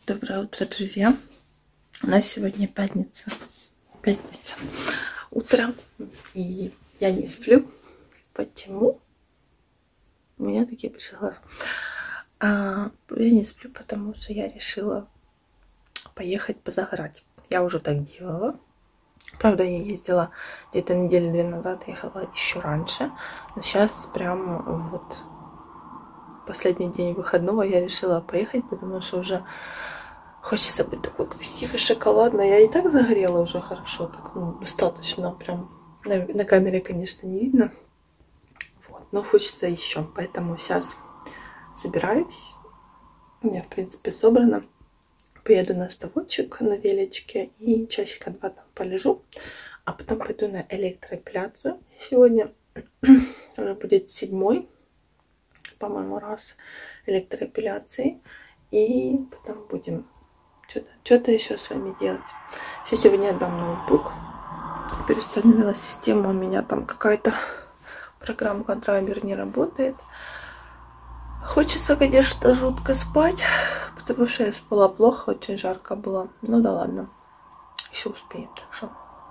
Доброе утро, друзья. У нас сегодня пятница. Утро. И я не сплю. Почему? У меня такие пришли глаза. Я не сплю, потому что я решила поехать позагорать. Я уже так делала. Правда, я ездила где-то недели 2 назад, ехала еще раньше. Но сейчас прям вот последний день выходного я решила поехать, потому что уже хочется быть такой красивой, шоколадной. Я и так загорела уже хорошо, так, достаточно. Прям на камере, конечно, не видно. Вот, но хочется еще. Поэтому сейчас собираюсь. У меня, в принципе, собрано. Поеду на ставочек на величке и часика 2 там полежу. А потом пойду на электроэпиляцию. Сегодня уже будет 7-й, по-моему, раз электроэпиляции. И потом будем что-то еще с вами делать. Сейчас сегодня отдам ноутбук. Переустановила систему. У меня там какая-то программка драйвер не работает. Хочется, конечно, жутко спать, потому что я спала плохо, очень жарко было. Ну да ладно, еще успеем, так что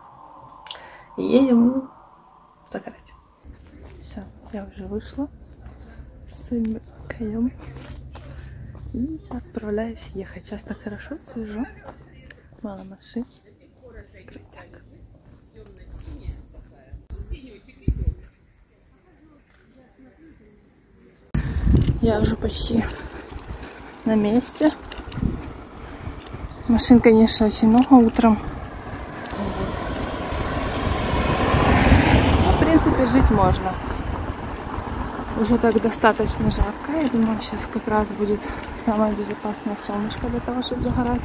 едем загорать. Все, я уже вышла с своим конем и отправляюсь ехать. Сейчас так хорошо, свежо, мало машин, крутяк. Я уже почти на месте. Машин, конечно, очень много утром. Вот. В принципе, жить можно. Уже так достаточно жарко. Я думаю, сейчас как раз будет самое безопасное солнышко для того, чтобы загорать.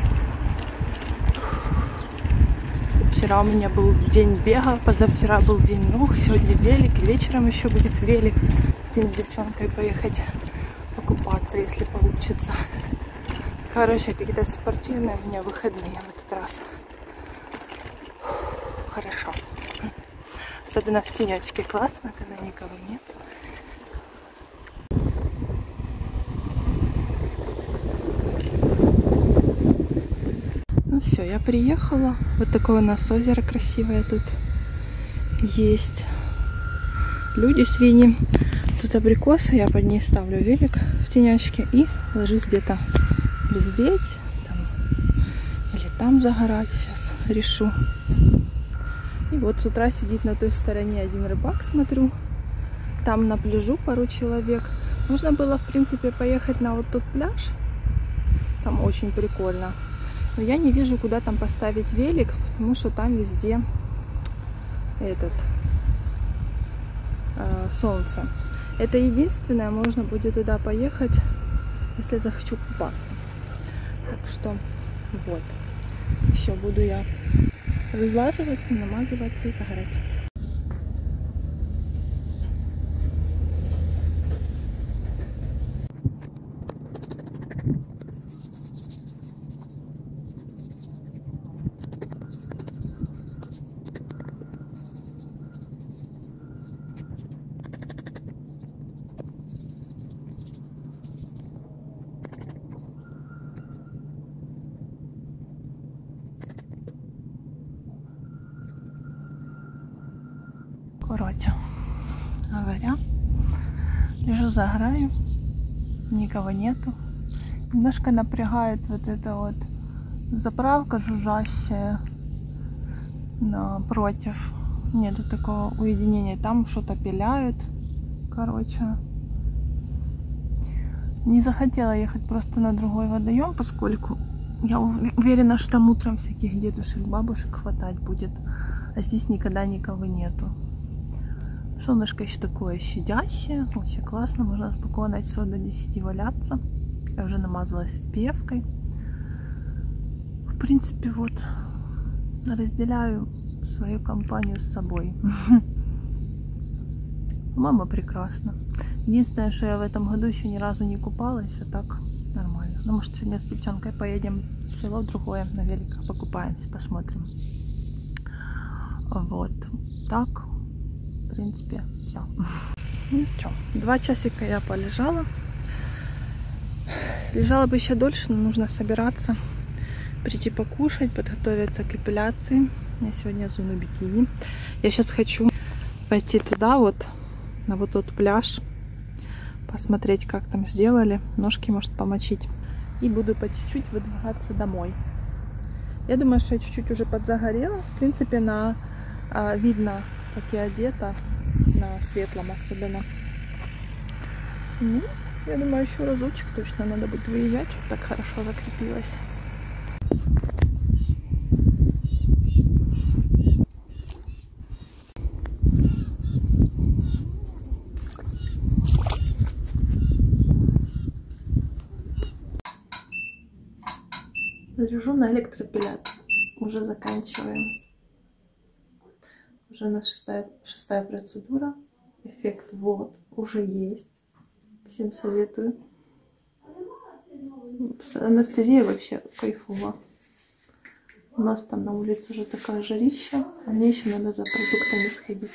Вчера у меня был день бега, позавчера был день ног, сегодня велик, вечером еще будет велик. Хотим с девчонкой поехать покупаться, если получится. Короче, какие-то спортивные у меня выходные в этот раз. Хорошо. Особенно в тенечке классно, когда никого нет. Ну все, я приехала. Вот такое у нас озеро красивое тут есть. Люди, свиньи. Тут абрикосы, я под ней ставлю велик в тенечке и ложусь где-то или здесь, там, или там загорать. Сейчас решу. И вот с утра сидит на той стороне один рыбак, смотрю. Там на пляжу пару человек. Можно было, в принципе, поехать на вот тот пляж. Там очень прикольно. Но я не вижу, куда там поставить велик, потому что там везде солнце. Это единственное, можно будет туда поехать, если захочу купаться. Так что вот. Еще буду я разлаживаться, намазываться и загорать. Короче говоря, лежу, загораю, никого нету. Немножко напрягает вот эта вот заправка жужжащая напротив. Нету такого уединения. Там что-то пиляют. Короче, не захотела ехать просто на другой водоем, поскольку я уверена, что там утром всяких дедушек, бабушек хватать будет. А здесь никогда никого нету. Солнышко еще такое щадящее, вообще классно, можно спокойно от часов до 10 валяться. Я уже намазалась SPF-кой. В принципе, вот, разделяю свою компанию с собой. Мама прекрасна. Единственное, что я в этом году еще ни разу не купалась, а так нормально. Ну, может, сегодня с девчонкой поедем в село другое, на великах покупаемся, посмотрим. Вот, так. В принципе, все. Ну что, 2 часика я полежала. Лежала бы еще дольше, но нужно собираться, прийти покушать, подготовиться к эпиляции. У меня сегодня зона бикини. Я сейчас хочу пойти туда, вот, на вот тот пляж, посмотреть, как там сделали, ножки, может, помочить. И буду по чуть-чуть выдвигаться домой. Я думаю, что я чуть-чуть уже подзагорела. В принципе, видно, как я одета, на светлом особенно. Ну, я думаю, еще разочек точно надо будет выезжать, чтобы так хорошо закрепилась. Лежу на электроэпиляции. Уже заканчиваем. Уже на шестая процедура. Эффект вот уже есть. Всем советую. С анестезией вообще кайфово. У нас там на улице уже такая жарища, а мне еще надо за продуктами сходить.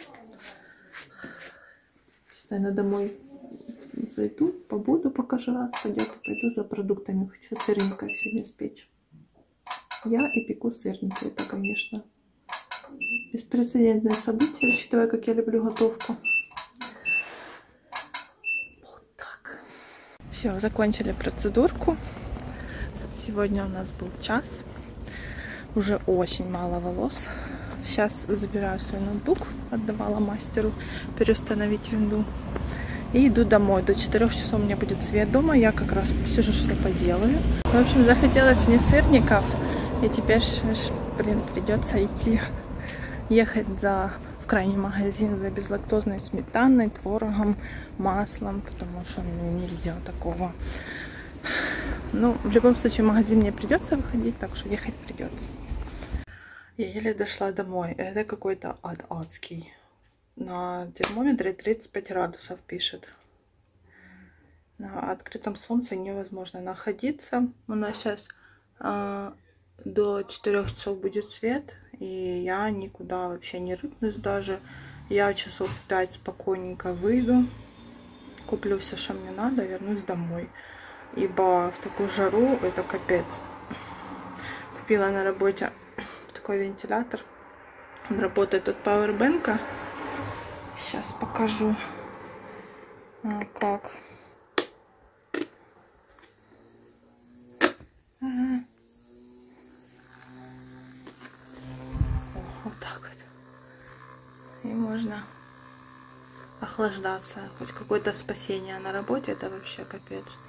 Сейчас, наверное, домой зайду, побуду, пока жара спадет, и пойду за продуктами. Хочу сырника сегодня спечь. Я и пеку сырники. Это, конечно, беспрецедентное событие, учитывая, как я люблю готовку. Вот так. Все, закончили процедурку. Сегодня у нас был час. Уже очень мало волос. Сейчас забираю свой ноутбук, отдавала мастеру переустановить винду. И иду домой. До 4 часов у меня будет свет дома. Я как раз сижу, что поделаю. В общем, захотелось мне сырников. И теперь, блин, придется ехать в крайний магазин за безлактозной сметаной, творогом, маслом, потому что мне нельзя такого. Ну, в любом случае, в магазин мне придется выходить, так что ехать придется. Я еле дошла домой. Это какой-то ад адский. На термометре 35 градусов пишет. На открытом солнце невозможно находиться. У нас сейчас до 4 часов будет свет. И я никуда вообще не рыпнусь даже. Я часов 5 спокойненько выйду. Куплю все, что мне надо, вернусь домой. Ибо в такую жару это капец. Купила на работе такой вентилятор. Он работает от Powerbank. Сейчас покажу, как. Вот так вот. И можно охлаждаться. Хоть какое-то спасение на работе. Это вообще капец.